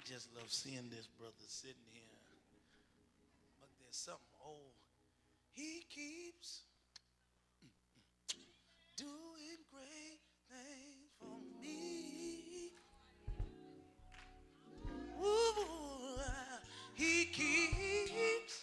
just love seeing this brother sitting here. But there's something old. He keeps doing great things for me. Ooh, he keeps.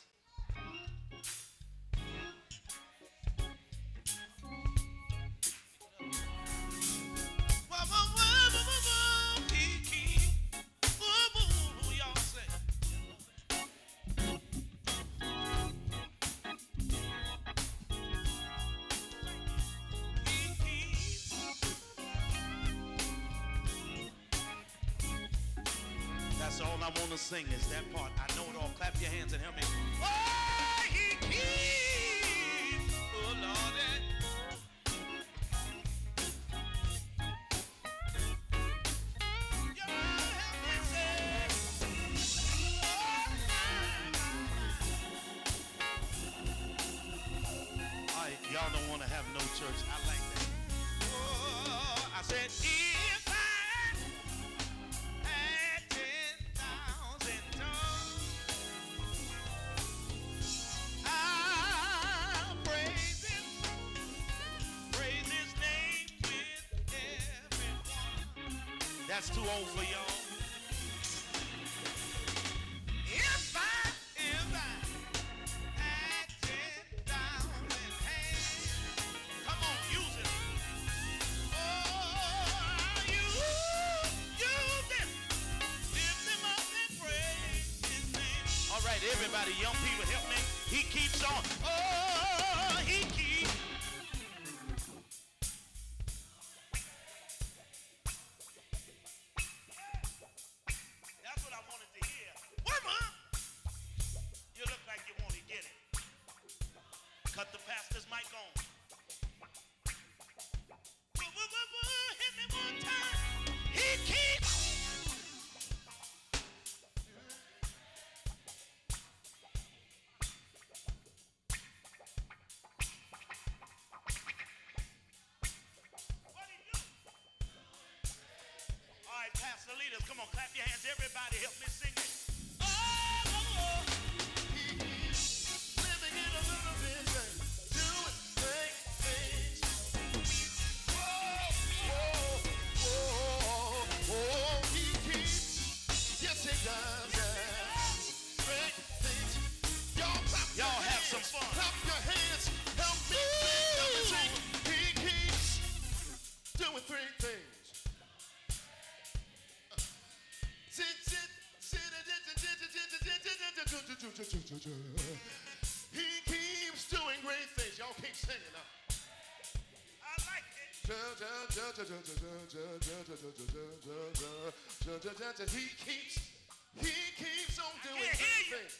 He keeps. Y'all say. He keeps. That's all I want to sing is that part. I know it all. Clap your hands and help me. Oh, he keeps. Oh, Lord. Y'all don't want to have no church. I like that. Oh, I said, if I had 10,000 tongues, I'll praise his name with everyone. That's too old for y'all. If I had 10,000 hands, come on, use it. Oh, use it. Lift him up and praise his name. All right, everybody, young people, help me. He keeps on. Oh, he keeps. That's what I wanted to hear. Woman, you look like you want to get it. Cut the pastor's mic on. Hit me one time. He keeps. What he do? All right, pastor leaders, come on, clap your hands. Everybody help me sing it. Oh, living in a little vision, doing great things. He keeps. Yes, he does. Yeah. Great things. Y'all have some fun. Clap your hands. Help me sing. He keeps doing great things. He keeps doing great things. Y'all keep singing now. I like it. He keeps on doing great things.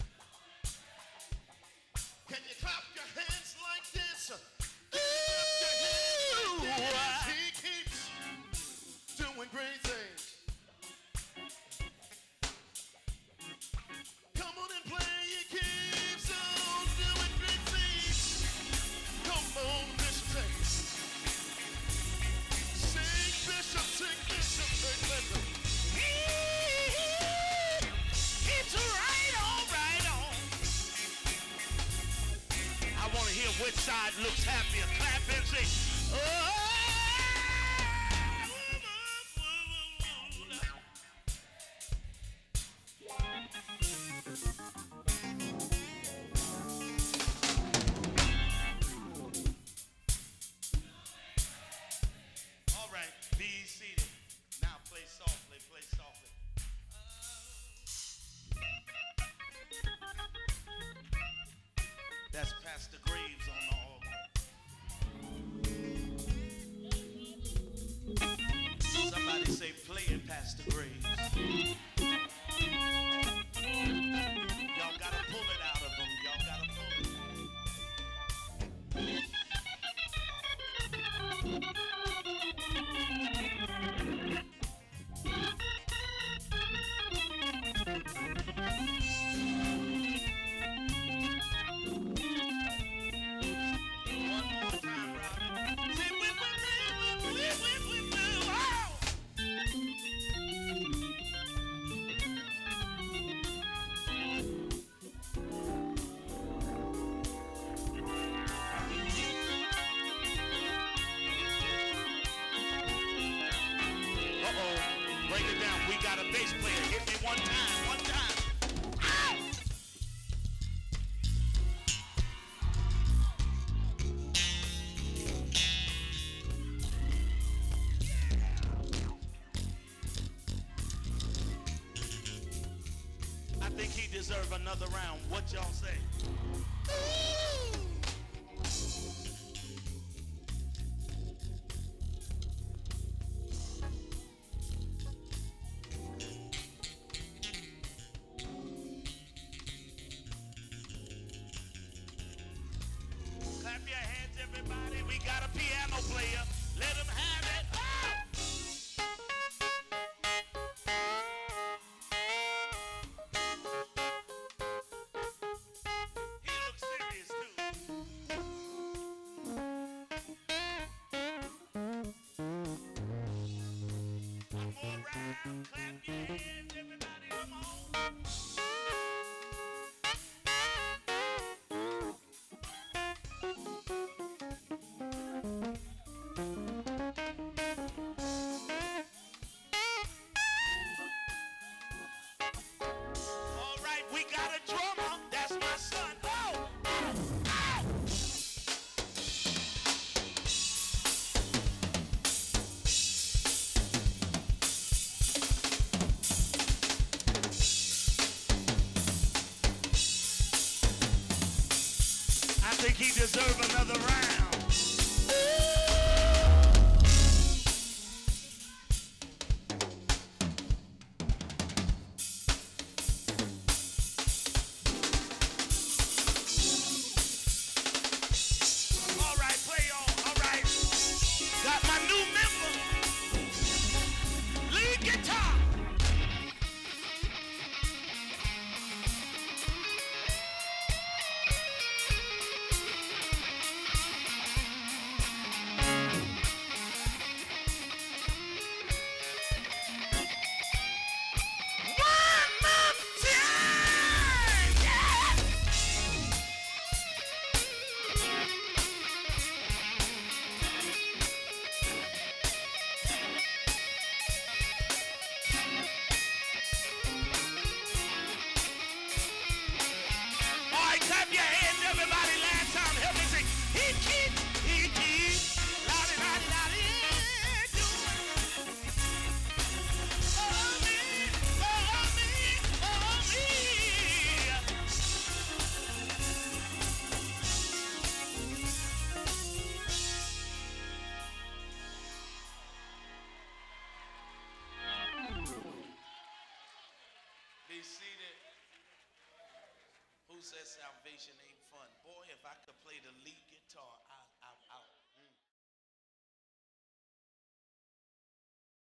Can you clap your hands like this? He keeps doing great things. Come on and play. He keeps on doing great things. Come on, Bishop, sing. Sing, Bishop, sing, Bishop, sing, Bishop. Keeps right on, right on. I want to hear which side looks happier. Clap and sing. Oh! All right, be seated. Now play softly, play softly. That's Pastor Graves on the organ. Somebody say, play it, Pastor Graves. Y'all gotta pull it out of them. Y'all gotta pull it. One more time, Robin. Say, oh! Break it down. We got a bass player. Hit me one time. One time. Ow! I think he deserves another round. What y'all say? Clap your hands, everybody. We got a piano player. Let him have it. Oh! He looks serious too. One more round. Clap your hands, everybody. Come on. All right, we got a drummer. That's my son. Oh! Oh! Oh! I think he deserves another round. All right, play on. All right. Got my new member, lead guitar. One more time. Yeah! All right, clap your hands, everybody. Last time, help me sing. He keeps, lottie, lottie, lottie, doing oh me, oh me, oh me. Be seated. Who says salvation ain't fun? Boy, if I could play the lead guitar, I'll